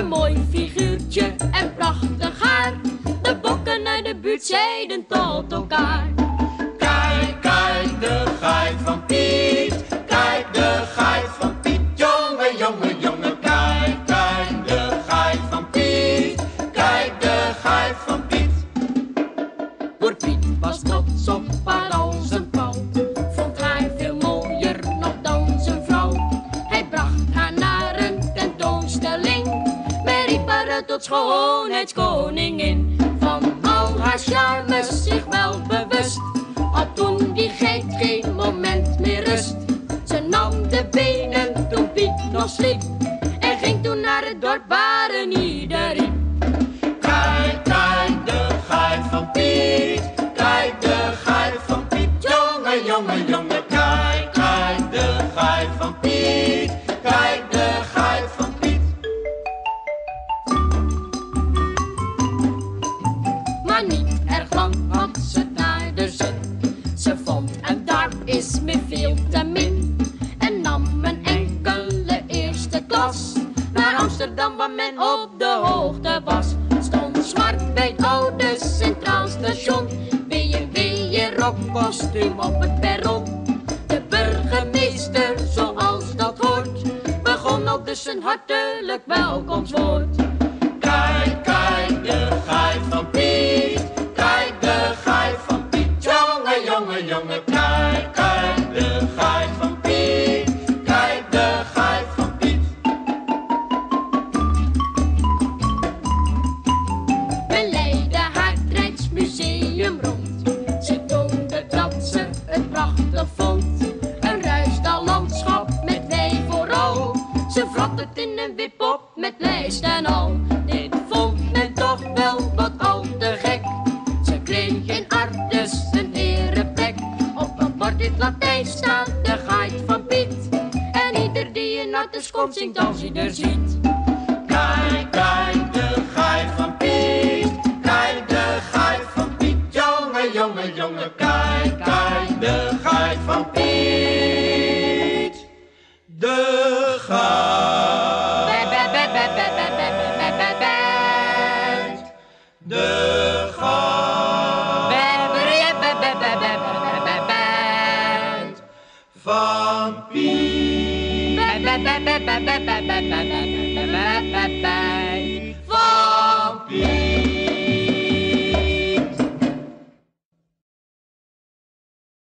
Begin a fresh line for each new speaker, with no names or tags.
Een mooi figuurtje en prachtig haar. De bokken uit de buurt zeiden tot elkaar.
Kijk, kijk, de geit van Piet. Kijk, de geit van Piet. Jongen, jongen, jongen. Kijk, kijk, de geit van Piet. Kijk, de geit van Piet.
Boer Piet was trots op haar als een pauw. Vond haar veel mooier nog dan zijn vrouw. Hij bracht haar naar een tentoonstelling. Men riep haar tot schoonheidskoningin. Van al haar charmes zich wel bewust. Had toen die geit geen moment meer rust. Ze nam de benen toen Piet nog sliep. En ging toen naar het dorp waar een ieder riep.
Kijk, kijk, de geit van Piet. Kijk, de geit van Piet. Jongen, jongen, jongen. Kijk, kijk, de geit van Piet. Kijk, de geit van Piet.
Maar niet erg lang had ze het naar de zin. Ze vond en daar is me veel te min. En nam een enkele eerste klas naar Amsterdam waar men op de hoogte was. Stond zwart bij het oude Centraal Station. B&W rockkostuum op het perron. De burgemeester, zoals dat hoort, begon al dus een hartelijk welkomstwoord.
Kijk, kijk, de geit van Piet. Kijk, de geit van Piet. Jongen, jongen, jongen. Kijk, kijk, de geit van Piet. Kijk, de geit van Piet.
Men leidde haar het Rijksmuseum rond. Ze toonde dat ze het prachtig vond. Een ruisdaal landschap met wei vooral. Ze vrat het in een wip op met lijst en al. Dit vond men toch wel wat al te gek. Ze kreeg in Artes een ereplek. Op een bord in het Latijn staat de geit van Piet. En ieder die in Artes komt zingt als hij er ziet.
Kijk, kijk, de geit van Piet. Kijk, de geit van Piet. Jongen, jongen, jongen. Kijk, kijk, de geit van Piet.